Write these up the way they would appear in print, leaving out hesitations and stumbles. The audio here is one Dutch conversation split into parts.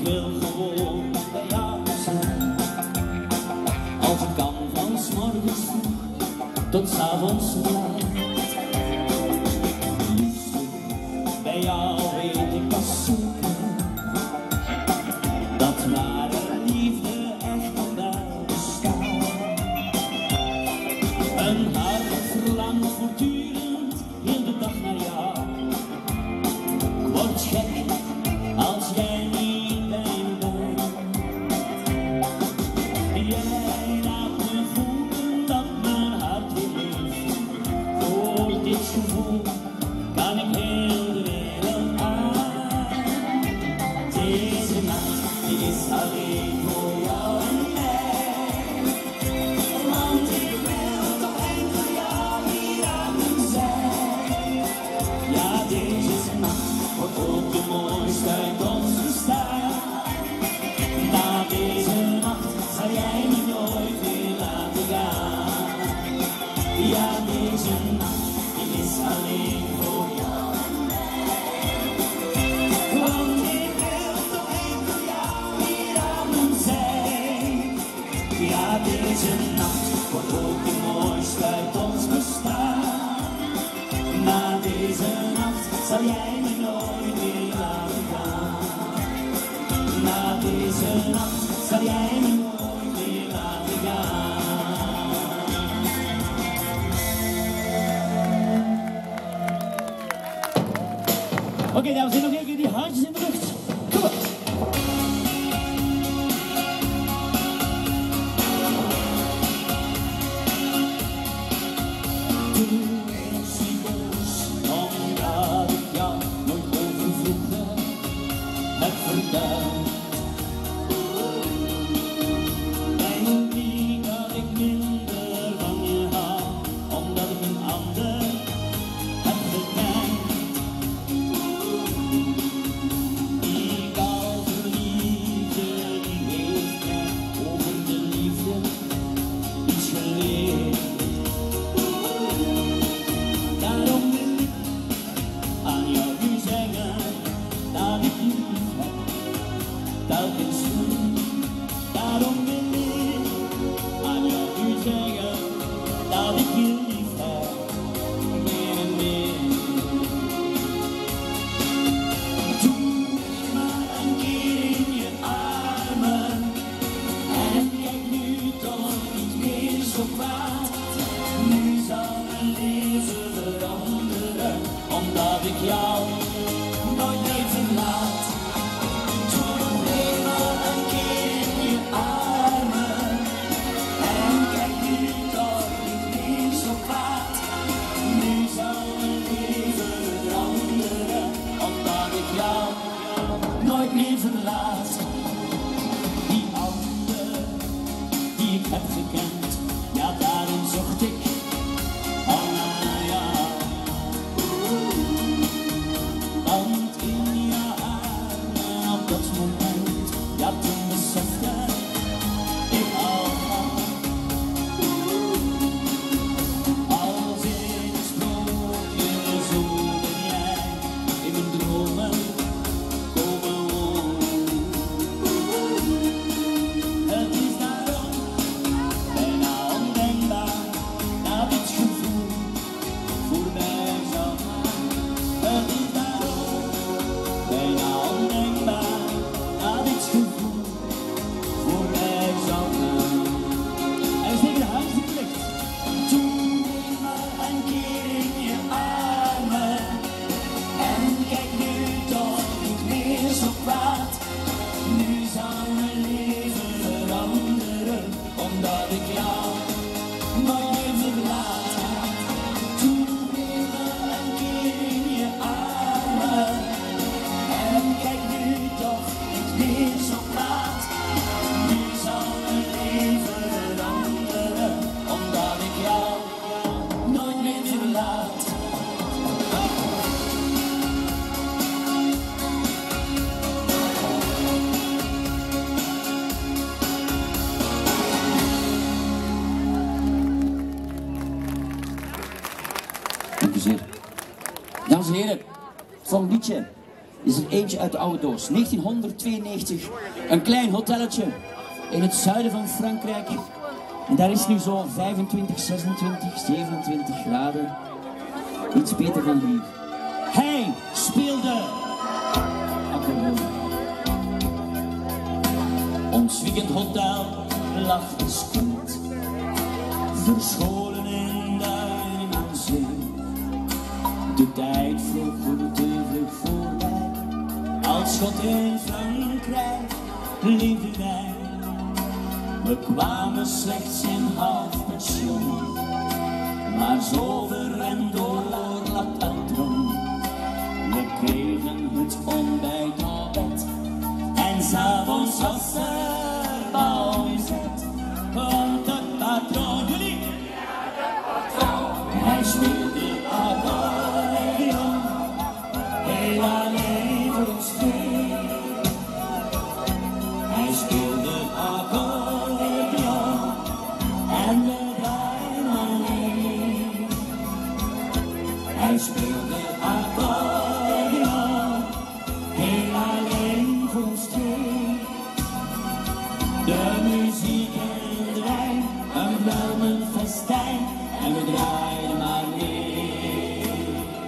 wil gewoon bij jou zijn. Als het kan van 's morgens vroeg tot 's avonds laat. Liefste, bij jou weet ik pas zoeken. Dat ware liefde echt nog wel bestaat. Een hart verlangt voortdurend heel de dag naar jou. Ik word gek als jij niet bij me bent. Jij laat me voelen dat mijn hart weer leeft. Voor dit gevoel kan ik heel de wereld aan. Deze nacht is alleen voor jou en mij. Want ik wil toch enkel jou hier aan mijn zij. Ja, deze nacht wordt ook de mooiste uit ons bestaan. Na deze nacht zal jij me nooit meer laten gaan. Ja, deze nacht is alleen voor jou en mij. Want ik wil toch enkel jou hier aan mijn zij. Ja, deze nacht wordt ook de mooiste uit ons bestaan. Na deze nacht zal jij me nooit meer laten gaan. Na deze nacht zal jij me nooit meer laten gaan. Oké, dames en heren, nog één keer die handjes in de lucht. Kom op. Toen is hij boos, omdat ik jou nooit over vroeger heb verteld. Denk niet dat ik minder van je hou, omdat ik een ander heb gekend. Die kalve liefde, die heeft mij over de liefde iets geleerd. Daarom wil ik aan jou nu zeggen dat ik je lief heb, telkens weer. Daarom wil ik aan jou nu zeggen dat ik je lief heb, meer en meer. Doe maar een keer in je armen en kijk nu toch niet meer zo kwaad. Nu zal mijn leven veranderen, omdat ik jou nooit meer verlaat. Doe maar een keer in je armen en kijk nu toch niet meer zo kwaad. Nu zal mijn leven veranderen, omdat ik jou nooit meer verlaat. Die ander die ik heb gekend, ja, daarom zocht ik al naar jou. Want in jouw armen op dat moment, ja, toen besefte ik al gauw. Als in een sprookje, zo ben jij in mijn dromen komen wonen. Het is daarom bijna ondenkbaar dat dit gevoel voorbij zou gaan. Het is daarom bijna ondenkbaar dat dit gevoel voorbij zou gaan. En steek de huis in de lucht. Doe maar een keer in je armen en kijk nu toch niet meer zo kwaad. Nu zal mijn leven veranderen, omdat ik jou nooit meer verlaat. Doe maar een keer in je armen en kijk nu toch niet meer zo kwaad. Nu zal mijn leven veranderen, omdat ik jou nooit meer verlaat. Dank u zeer. Dames en heren, volgend liedje is er eentje uit de oude doos. 1992, een klein hotelletje in het zuiden van Frankrijk. En daar is nu zo 25, 26, 27 graden. Iets beter dan hier. Hij speelde accordeon. Ons weekendhotel lag gescoord, verscholen in duinen aan zee. De tijd vloog goed te vlug voorbij. Als schot in Frankrijk leefden wij. We kwamen slechts in half pensioen, maar zolder en door lat en droom. We kregen het ontbijt op bed en s'avonds was er bouwzet. Want de patroon, jullie? Hij speelde accordeon, heel alleen voor ons twee. Hij speelde accordeon en we draaiden alleen. Hij speelde accordeon, heel alleen voor ons twee. De muziek en de wijn, een welmend festijn, en we draaiden maar mee.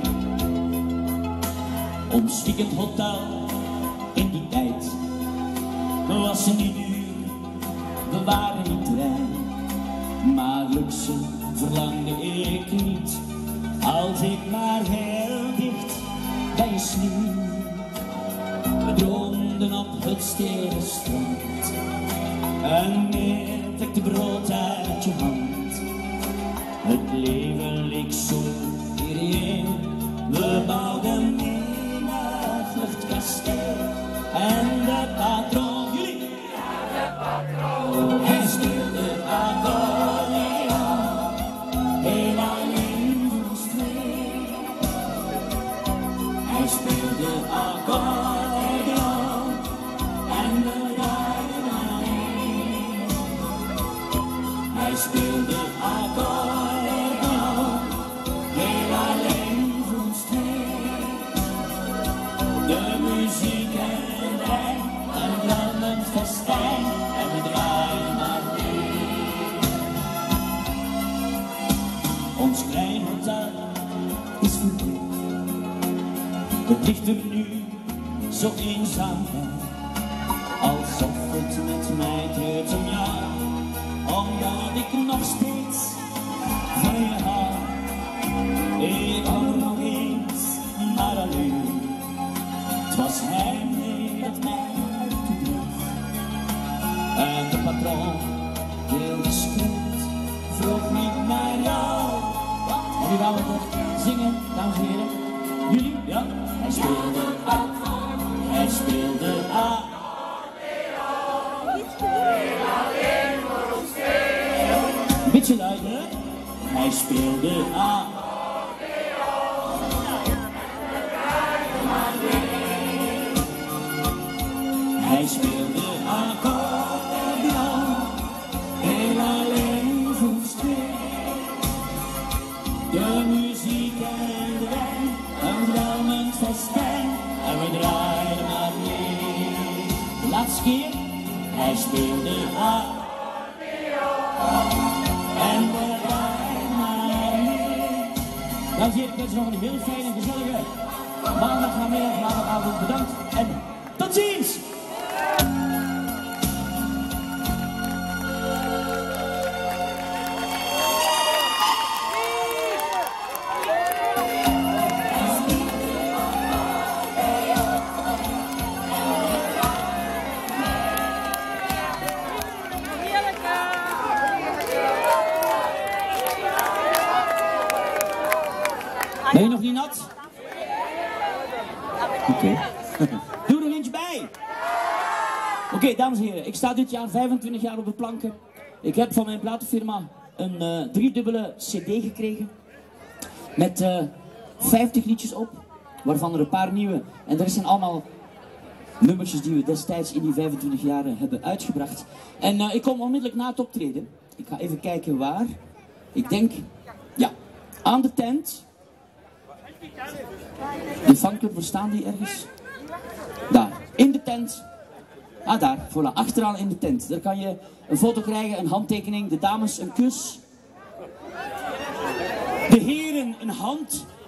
Ons weekendhotel in die tijd was niet duur, we waren niet rijk, maar luxe verlangde ik niet, als ik maar heel dicht bij je sliep. We droomden op het stenen strand, een meertekte brood uit je hand. Het leven leek zo irreëel, we bouwden menig luchtkasteel. En de patroon, jullie? Hij speelde accordeon, heel alleen voor ons twee. Hij speelde accordeon en we draaiden alleen. Hij speelde accordeon, heel alleen voor ons twee. De muziek en de wijn, een brandend festijn, en we draaien maar mee. Ons klein hotel is voorbij. Het ligt er nu zo eenzaam bij, alsof het met mij treurt om jou, omdat ik nog steeds van je hou. Ik hou er nog eens, maar alleen. Het was hij dat mij uitdreef. En de patroon, heel discreet, vroeg niet naar jou. En nu gaan we toch zingen, dames en heren. Jullie? Ja? Hij speelde accordeon, hij speelde heel alleen voor ons twee. Een beetje luider. Hij speelde accordeon. Hij speelde accordeon, heel alleen voor ons twee. De muziek en de wijn, een welmend festijn, en we draaiden maar mee. Laatste keer, hij speelde accordeon, en we draaiden maar mee. Dames en heren, ik wens je nog een heel fijne en gezellige maandagmiddag, maandagavond. Bedankt en tot ziens! Ben je nog niet nat? Oké. Doe er nog eentje bij. Oké, dames en heren. Ik sta dit jaar 25 jaar op de planken. Ik heb van mijn platenfirma een driedubbele cd gekregen. Met 50 liedjes op. Waarvan er een paar nieuwe. En er zijn allemaal nummertjes die we destijds in die 25 jaar hebben uitgebracht. En ik kom onmiddellijk na het optreden. Ik ga even kijken waar. Ik denk, ja, aan de tent. De fanclub, waar staan die ergens? tent. Ah, daar, voilà, achteraan in de tent. Daar kan je een foto krijgen, een handtekening, de dames een kus. De heren een hand.